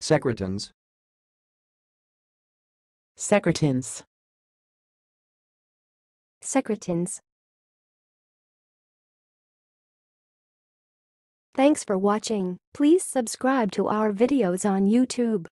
secretins, secretins, secretins. Thanks for watching. Please subscribe to our videos on YouTube.